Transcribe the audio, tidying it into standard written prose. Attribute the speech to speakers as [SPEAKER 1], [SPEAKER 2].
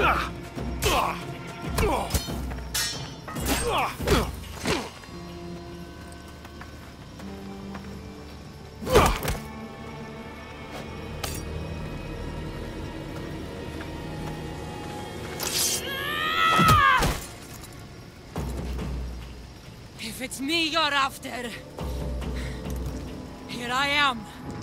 [SPEAKER 1] If it's me you're after, here I am.